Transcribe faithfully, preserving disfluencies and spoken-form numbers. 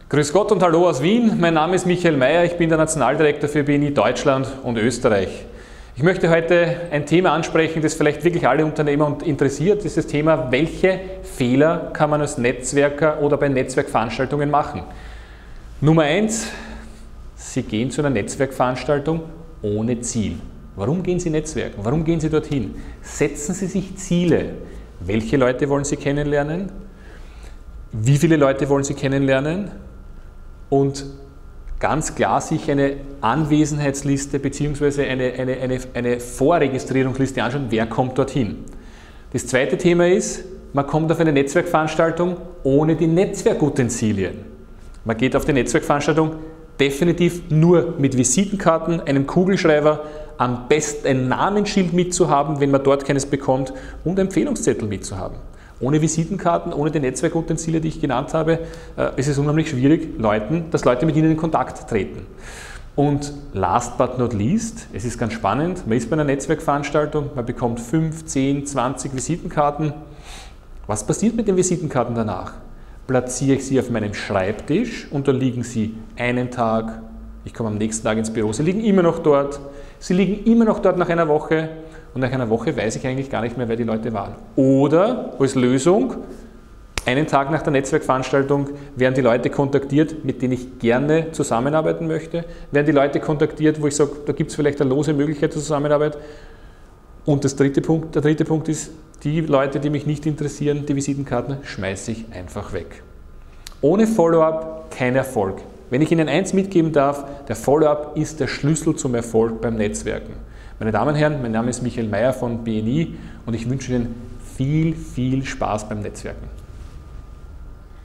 Grüß Gott und Hallo aus Wien. Mein Name ist Michael Mayer, ich bin der Nationaldirektor für B N I Deutschland und Österreich. Ich möchte heute ein Thema ansprechen, das vielleicht wirklich alle Unternehmer interessiert. Das ist das Thema, welche Fehler kann man als Netzwerker oder bei Netzwerkveranstaltungen machen? Nummer eins, Sie gehen zu einer Netzwerkveranstaltung ohne Ziel. Warum gehen Sie Netzwerken? Warum gehen Sie dorthin? Setzen Sie sich Ziele. Welche Leute wollen Sie kennenlernen? Wie viele Leute wollen Sie kennenlernen? Und ganz klar sich eine Anwesenheitsliste bzw. Eine, eine, eine, eine Vorregistrierungsliste anschauen, wer kommt dorthin. Das zweite Thema ist, man kommt auf eine Netzwerkveranstaltung ohne die Netzwerkutensilien. Man geht auf die Netzwerkveranstaltung definitiv nur mit Visitenkarten, einem Kugelschreiber, am besten ein Namensschild mitzuhaben, wenn man dort keines bekommt, und Empfehlungszettel mitzuhaben. Ohne Visitenkarten, ohne die Netzwerkutensilien, die ich genannt habe, ist es unheimlich schwierig, Leuten, dass Leute mit ihnen in Kontakt treten. Und last but not least, es ist ganz spannend, man ist bei einer Netzwerkveranstaltung, man bekommt fünf, zehn, zwanzig Visitenkarten. Was passiert mit den Visitenkarten danach? Platziere ich sie auf meinem Schreibtisch und da liegen sie einen Tag, ich komme am nächsten Tag ins Büro, sie liegen immer noch dort, sie liegen immer noch dort nach einer Woche. Und nach einer Woche weiß ich eigentlich gar nicht mehr, wer die Leute waren. Oder als Lösung, einen Tag nach der Netzwerkveranstaltung werden die Leute kontaktiert, mit denen ich gerne zusammenarbeiten möchte. Werden die Leute kontaktiert, wo ich sage, da gibt es vielleicht eine lose Möglichkeit zur Zusammenarbeit. Und das dritte Punkt, der dritte Punkt ist, die Leute, die mich nicht interessieren, die Visitenkarten, schmeiße ich einfach weg. Ohne Follow-up kein Erfolg. Wenn ich Ihnen eins mitgeben darf, der Follow-up ist der Schlüssel zum Erfolg beim Netzwerken. Meine Damen und Herren, mein Name ist Michael Mayer von B N I und ich wünsche Ihnen viel, viel Spaß beim Netzwerken.